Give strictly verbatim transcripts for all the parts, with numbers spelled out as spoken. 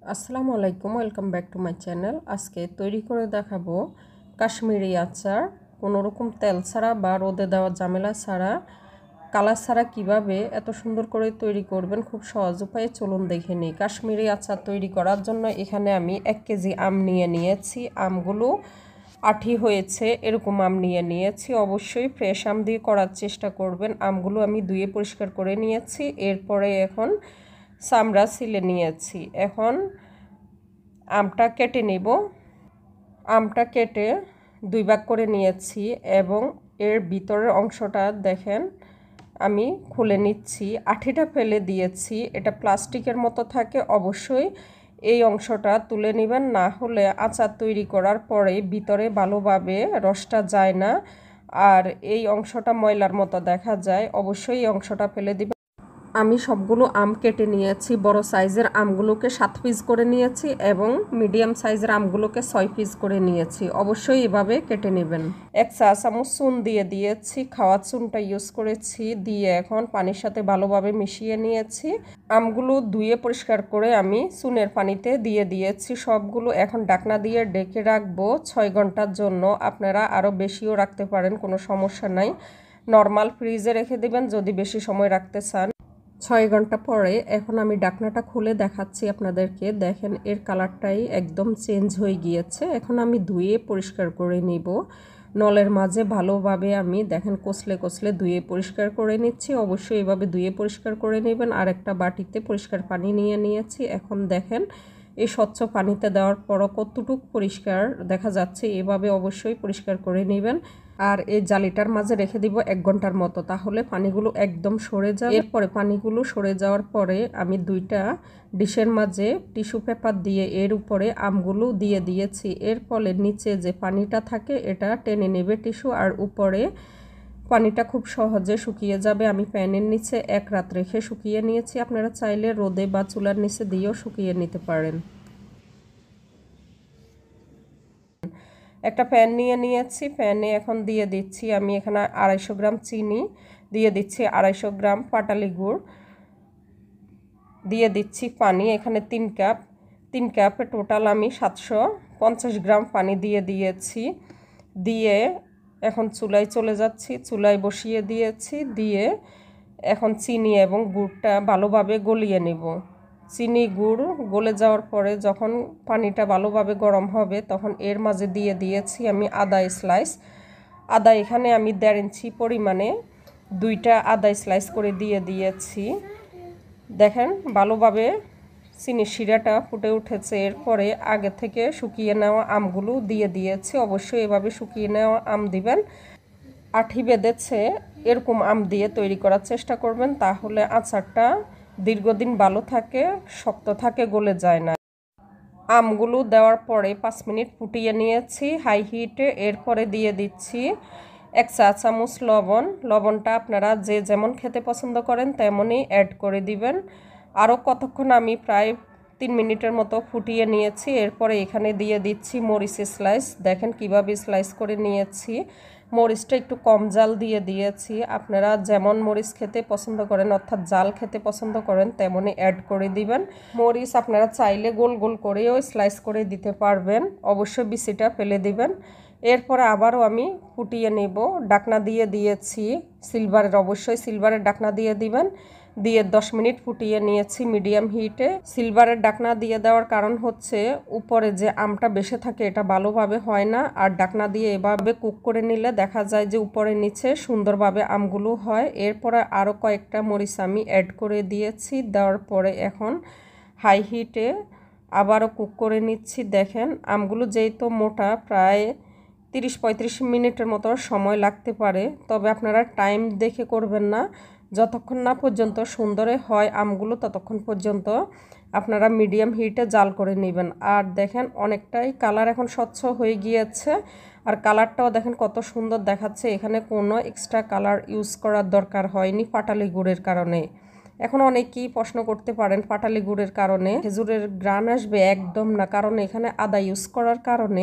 আসসালামু আলাইকুম, welcome back to my channel. আজকে তৈরি করে দেখাবো কাশ্মীরি আচার। কোনো রকম তেল ছাড়া বা রোদে দেওয়া ঝামেলা ছাড়া, কালার ছাড়া কীভাবে এত সুন্দর করে তৈরি করবেন খুব সহজ উপায়ে চলুন দেখে নিই। কাশ্মীরি আচার তৈরি করার জন্য এখানে আমি এক কেজি আম নিয়ে নিয়েছি। আমগুলো আঠি হয়েছে এরকম আম নিয়ে নিয়েছি। অবশ্যই ফ্রেশ আম দিয়ে করার চেষ্টা করবেন। আমগুলো আমি ধুয়ে পরিষ্কার করে নিয়েছি। এরপরে এখন চামড়া ছিলে নিয়েছি। এখন আমটা কেটে নেব। আমটা কেটে দুই ভাগ করে নিয়েছি এবং এর ভিতরের অংশটা দেখেন আমি খুলে নিচ্ছি। আঠিটা ফেলে দিয়েছি, এটা প্লাস্টিকের মতো থাকে। অবশ্যই এই অংশটা তুলে নেবেন, না হলে আচার তৈরি করার পরে ভিতরে ভালোভাবে রসটা যায় না আর এই অংশটা ময়লার মতো দেখা যায়। অবশ্যই এই অংশটা ফেলে দিবেন। আমি সবগুলো আম কেটে নিয়েছি। বড় সাইজের আমগুলোকে সাত পিস করে নিয়েছি এবং মিডিয়াম সাইজের আমগুলোকে ছয় পিস করে নিয়েছি। অবশ্যই এভাবে কেটে নেবেন। এক চা চামচ চুন দিয়ে দিয়েছি, খাওয়ার চুনটা ইউজ করেছি। দিয়ে এখন পানির সাথে ভালোভাবে মিশিয়ে নিয়েছি। আমগুলো ধুয়ে পরিষ্কার করে আমি চুনের পানিতে দিয়ে দিয়েছি সবগুলো। এখন ঢাকনা দিয়ে ঢেকে রাখবো ছয় ঘন্টার জন্য। আপনারা আরও বেশিও রাখতে পারেন, কোনো সমস্যা নাই। নর্মাল ফ্রিজে রেখে দিবেন যদি বেশি সময় রাখতে চান। ছয় ঘন্টা পরে এখন আমি ঢাকনাটা খুলে দেখাচ্ছি আপনাদেরকে। দেখেন এর কালারটাই একদম চেঞ্জ হয়ে গিয়েছে। এখন আমি ধুয়ে পরিষ্কার করে নিব। নলের মাঝে ভালোভাবে আমি দেখেন কষলে কষলে ধুয়ে পরিষ্কার করে নিচ্ছি। অবশ্যই এভাবে ধুয়ে পরিষ্কার করে নেবেন। আর একটা বাটিতে পরিষ্কার পানি নিয়ে নিয়েছি। এখন দেখেন এই স্বচ্ছ পানিতে দেওয়ার পরও কতটুকু পরিষ্কার দেখা যাচ্ছে। এভাবে অবশ্যই পরিষ্কার করে নেবেন। আর এই জালিটার মাঝে রেখে দিব এক ঘন্টার মতো, তাহলে পানিগুলো একদম সরে যাবে। এরপরে পানিগুলো সরে যাওয়ার পরে আমি দুইটা ডিশের মাঝে টিস্যু পেপার দিয়ে এর উপরে আমগুলো দিয়ে দিয়েছি। এর ফলে নিচে যে পানিটা থাকে এটা টেনে নেবে টিস্যু, আর উপরে পানিটা খুব সহজে শুকিয়ে যাবে। আমি প্যানের নিচে এক রাত রেখে শুকিয়ে নিয়েছি। আপনারা চাইলে রোদে বা চুলার নিচে দিয়েও শুকিয়ে নিতে পারেন। একটা প্যান নিয়ে নিয়েছি। প্যানে এখন দিয়ে দিচ্ছি আমি এখানে আড়াইশো গ্রাম চিনি, দিয়ে দিচ্ছি আড়াইশো গ্রাম পাটালি গুড়, দিয়ে দিচ্ছি পানি এখানে তিন কাপ। তিন কাপে টোটাল আমি সাতশো পঞ্চাশ গ্রাম পানি দিয়ে দিয়েছি। দিয়ে এখন চুলায় চলে যাচ্ছি। চুলায় বসিয়ে দিয়েছি। দিয়ে এখন চিনি এবং গুড়টা ভালোভাবে গলিয়ে নেব। চিনি গুড় গলে যাওয়ার পরে যখন পানিটা ভালোভাবে গরম হবে তখন এর মাঝে দিয়ে দিয়েছি আমি আদা স্লাইস। আদা এখানে আমি দেড় ইঞ্চি পরিমাণে দুইটা আদা স্লাইস করে দিয়ে দিয়েছি। দেখেন ভালোভাবে চিনির শিরাটা ফুটে উঠেছে। এরপরে আগে থেকে শুকিয়ে নেওয়া আমগুলো দিয়ে দিয়েছি। অবশ্যই এভাবে শুকিয়ে নেওয়া আম দিবেন। আঠি বেঁধেছে এরকম আম দিয়ে তৈরি করার চেষ্টা করবেন, তাহলে আচারটা দীর্ঘদিন ভালো থাকে, শক্ত থাকে, গলে যায় না। আমগুলো দেওয়ার পরে পাঁচ মিনিট ফুটিয়ে নিয়েছি হাই হিটে। এরপরে দিয়ে দিচ্ছি এক চা চামচ লবণ। লবণটা আপনারা যে যেমন খেতে পছন্দ করেন তেমনই অ্যাড করে দিবেন। আরও কতক্ষণ আমি প্রায় তিন মিনিটের মতো ফুটিয়ে নিয়েছি। এরপরে এখানে দিয়ে দিচ্ছি মরিচ স্লাইস। দেখেন কিভাবে স্লাইস করে নিয়েছি। মরিচটা একটু কম জাল দিয়ে দিয়েছি। আপনারা যেমন মরিচ খেতে পছন্দ করেন অর্থাৎ জাল খেতে পছন্দ করেন তেমনই অ্যাড করে দিবেন। মরিচ আপনারা চাইলে গোল গোল করেও স্লাইস করে দিতে পারবেন। অবশ্যই বিচিটা ফেলে দিবেন। এরপরে আবারও আমি ফুটিয়ে নেব। ডাকনা দিয়ে দিয়েছি সিলভারের, অবশ্যই সিলভারের ডাকনা দিয়ে দিবেন। দিয়ে দশ মিনিট ফুটিয়ে নিয়েছি মিডিয়াম হিটে। সিলভারের ডাকনা দিয়ে দেওয়ার কারণ হচ্ছে উপরে যে আমটা বেশি থাকে এটা ভালোভাবে হয় না, আর ডাকনা দিয়ে এভাবে কুক করে নিলে দেখা যায় যে উপরে নিচে সুন্দরভাবে আমগুলো হয়। এরপরে আরও কয়েকটা মরিচ আমি অ্যাড করে দিয়েছি। দেওয়ার পরে এখন হাই হিটে আবারও কুক করে নিচ্ছি। দেখেন আমগুলো যেহেতু মোটা, প্রায় তিরিশ পঁয়ত্রিশ মিনিটের মতো সময় লাগতে পারে, তবে আপনারা টাইম দেখে করবেন না। যতক্ষণ না পর্যন্ত সুন্দরে হয় আমগুলো ততক্ষণ পর্যন্ত আপনারা মিডিয়াম হিটে জাল করে নেবেন। আর দেখেন অনেকটাই কালার এখন স্বচ্ছ হয়ে গিয়েছে, আর কালারটাও দেখেন কত সুন্দর দেখাচ্ছে। এখানে কোনো এক্সট্রা কালার ইউজ করার দরকার হয়নি পাটালি গুড়ের কারণে। এখন অনেকেই প্রশ্ন করতে পারেন পাটালি গুড়ের কারণে খেজুরের গ্রান আসবে, একদম না। কারণ এখানে আদা ইউজ করার কারণে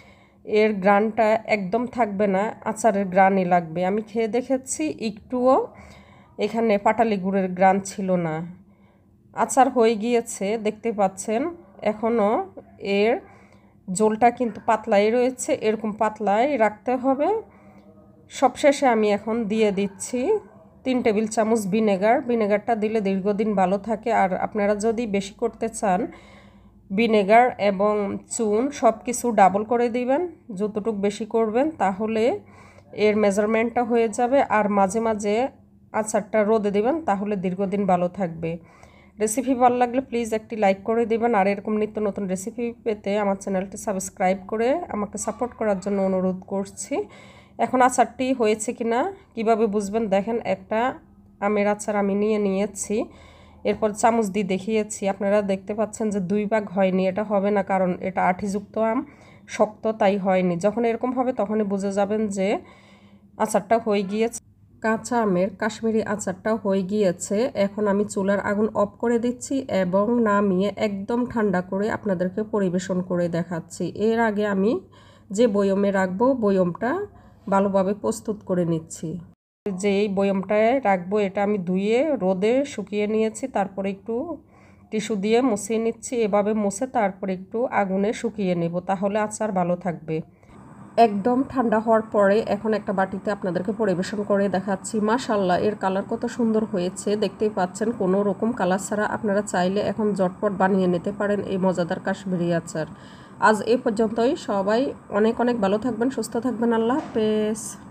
এর গ্রানটা একদম থাকবে না, আচারের গ্রানই লাগবে। আমি খেয়ে দেখেছি একটুও এখানে পাটালি গুড়ের গ্রান ছিল না। আচার হয়ে গিয়েছে দেখতে পাচ্ছেন। এখনও এর ঝোলটা কিন্তু পাতলাই রয়েছে, এরকম পাতলাই রাখতে হবে। সবশেষে আমি এখন দিয়ে দিচ্ছি তিন টেবিল চামচ ভিনেগার। ভিনেগারটা দিলে দীর্ঘদিন ভালো থাকে। আর আপনারা যদি বেশি করতে চান, ভিনেগার এবং চুন সব কিছু ডাবল করে দিবেন। যতটুকু বেশি করবেন তাহলে এর মেজারমেন্টটা হয়ে যাবে। আর মাঝে মাঝে আচারটা রোদে দিবেন, তাহলে দীর্ঘদিন ভালো থাকবে। রেসিপি ভালো লাগলে প্লিজ একটি লাইক করে দিবেন। আর এরকম নিত্য নতুন রেসিপি পেতে আমার চ্যানেলটি সাবস্ক্রাইব করে আমাকে সাপোর্ট করার জন্য অনুরোধ করছি। এখন আচারটি হয়েছে কিনা কিভাবে বুঝবেন, দেখেন একটা আমের আচার আমি নিয়ে নিয়েছি, এরপর চামচ দিয়ে দেখিয়েছি। আপনারা দেখতে পাচ্ছেন যে দুই ভাগ হয়নি, এটা হবে না, কারণ এটা আঠিযুক্ত আম, শক্ত, তাই হয়নি। যখন এরকম হবে তখনই বুঝে যাবেন যে আচারটা হয়ে গিয়েছে। কাঁচা আমের কাশ্মীরি আচারটা হয়ে গিয়েছে। এখন আমি চুলার আগুন অফ করে দিচ্ছি এবং নামিয়ে একদম ঠান্ডা করে আপনাদেরকে পরিবেশন করে দেখাচ্ছি। এর আগে আমি যে বয়মে রাখবো বয়মটা ভালোভাবে প্রস্তুত করে নিচ্ছি। যে এই বয়মটায় রাখবো এটা আমি ধুয়ে রোদে শুকিয়ে নিয়েছি, তারপরে একটু টিস্যু দিয়ে মুছিয়ে নিচ্ছি। এভাবে মুছে তারপরে একটু আগুনে শুকিয়ে নেব, তাহলে আচার ভালো থাকবে। একদম ঠান্ডা হওয়ার পরে এখন একটা বাটিতে আপনাদেরকে পরিবেশন করে দেখাচ্ছি। মাশাআল্লাহ, এর কালার কত সুন্দর হয়েছে, দেখতেই পাচ্ছেন। কোনো রকম কালার ছাড়া আপনারা চাইলে এখন ঝটপট বানিয়ে নিতে পারেন এই মজাদার কাশ্মীরি আচার। আজ এই পর্যন্তই। সবাই অনেক অনেক ভালো থাকবেন, সুস্থ থাকবেন। আল্লাহ হাফেজ।